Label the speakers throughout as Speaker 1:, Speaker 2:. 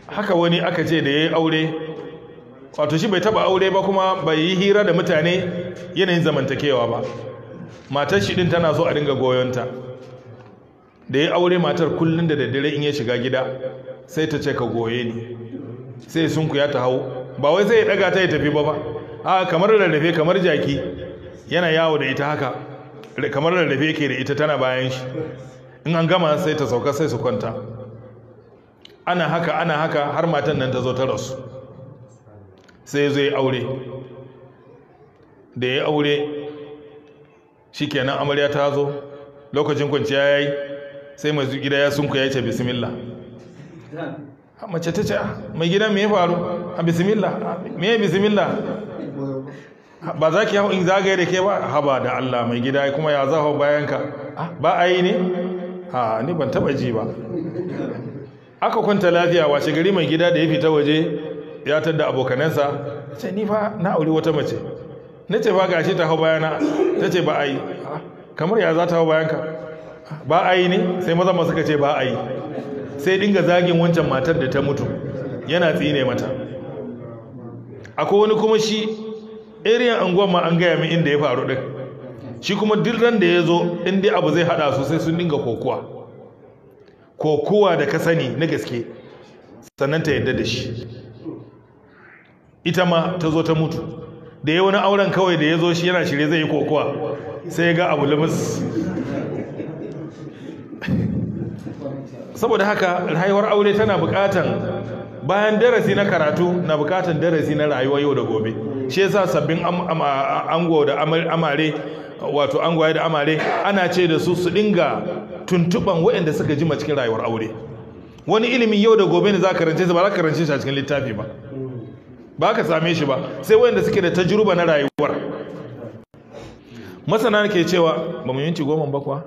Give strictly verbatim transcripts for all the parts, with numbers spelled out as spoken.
Speaker 1: haka wani aka ce da ya yi aure, wato shi bai taba aure ba kuma bai yi hira da mutane yanayin zamantakewa ba. Matar shi din tana so a dinga goyonta. Da ya aure matar kullum da daddare in ya shiga gida sai ta ce ka goye ni, sai sunku ya ta hau, ba wai sai ya daga ta ya tafi ba ba, a kamar rarrafe kamar jaki yana yawo da ita haka, kamar rarrafe yake da ita tana bayan shi. In an gama sai ta sauka sai su kwanta. Ana haka ana haka har matan nan ta zo ta rasu, sai zai aure. Da ya aure shikenan amarya ta zo, lokacin kwanciya yayi, sai mai gida ya sunku ya ce bismillah. Mace ta ce mai gida me ya faru? A bismillah. Me ya bismillah? Ba za ki hau in zagaye da ke ba? Haba da Allah mai gida kuma ya za hau bayan ka? Ba a yi ne? Ha ni ban taba ji ba. Aka kwanta lafiya, washe gari mai gida da ya fita waje ya tadda abokanansa, ce ni fa na aure wata mace. Na ce fa gashi ta hau bayana, ta ce ba a yi. Kamar ya za ta hau bayanka? Ba a yi ne? Sai maza masu ka ce ba a yi. Sai dinga zagin wancan matar da ta mutu, yana tsine mata. Akwai wani kuma shi area anguwan ma an gaya min inda ya faru din. Shi kuma duk ran da ya zo inda abu zai hada su sai sun dinga kokuwa. Kokuwa da ka sani na gaske, sannan ta yadda da shi. Ita ma ta zo ta mutu. Da ya wani auren kawai da ya zo shi yana shirye zai yi kokuwa, sai ya ga abu lamus. Saboda haka rayuwar aure tana bukatan, bayan darasi na karatu na bukatan darasi na rayuwa yau da gobe. Shi yasa sabbin ango da amare, wato angwaye da amare, ana ce da su su dinga tuntuban waɗanda suka jima cikin rayuwar aure. Wani ilimin yau da gobe ne za ka karance shi, ba za ka karance shi a cikin littafi ba, ba ka same shi ba, sai waɗanda suke da tajruba na rayuwar. Masana ke cewa ba mu minti goma ba kuwa?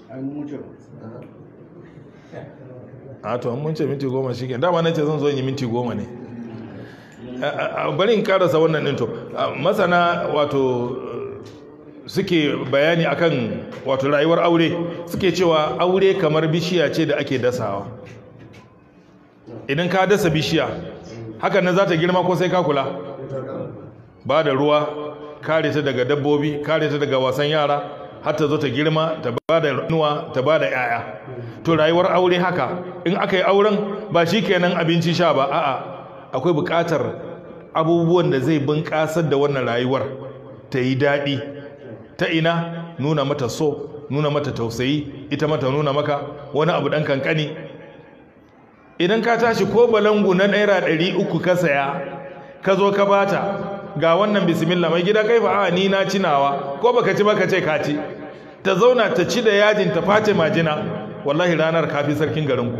Speaker 1: A to mun ce minti goma shi ke, dama na ce zan zo yi minti goma ne. Bari in karasa wannan ɗin to. Masana wato suke bayani akan wato rayuwar aure, suke cewa aure kamar bishiya ce da ake dasawa. Idan ka dasa bishiya, hakan nan za ta girma ko sai ka kula? Ba da ruwa, kare ta daga dabbobi, kare ta daga wasan yara, har ta zo ta girma, ta ba da nuwa, ta ba da 'ya'ya. To rayuwar aure haka, in aka yi auren ba shi kenan abinci sha ba, a'a akwai buƙatar abubuwan da zai bunƙasar da wannan rayuwar ta yi daɗi. Ta ina? Nuna mata so, nuna mata tausayi, ita mata nuna maka wani abu ɗan kankani. Idan ka tashi ko balangu na naira ɗari uku ka saya, ka zo ka bata, ga wannan bismillah mai gida kai fa a ni na cinawa, ko baka ci baka ce ka ci. Ta zauna ta ci da yajin ta face majina, wallahi ranar kafi sarkin garinku.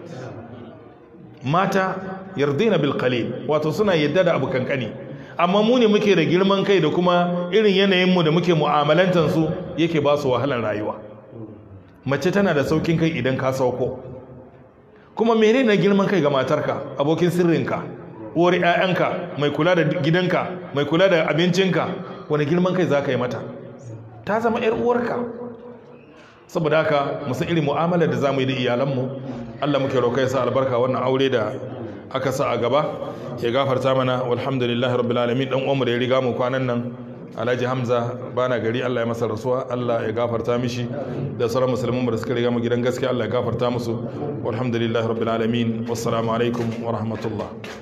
Speaker 1: Mata yardina bil qalil, wato suna yadda da abu kankani. Amma mu ne muke da girman kai da kuma irin yanayinmu da muke mu'amalantar su yake ba su wahalar rayuwa. Mace tana da saukin kai idan ka sauko. Kuma menene na girman kai ga matarka, abokin sirrinka, uwar 'ya'yanka, mai kula da gidanka, mai kula da abincinka, wani girman kai za ka yi mata? Ta zama 'yar uwarka. Saboda haka musan irin mu'amalar da za mu yi da iyalanmu. Allah muke roƙa ya sa albarka wannan aure da aka sa a gaba, ya gafarta mana. Walhamdulillahi rabbil alamin. Dan uwanmu da ya riga mu kwanan nan, Alhaji Hamza bana gari, Allah ya masa rasuwa, Allah ya gafarta mishi, da sauran musulmin da suka riga mu gidan gaskiya Allah ya gafarta musu. Walhamdulillahi rabbil alamin. Wassalamu alaikum wa rahmatullah.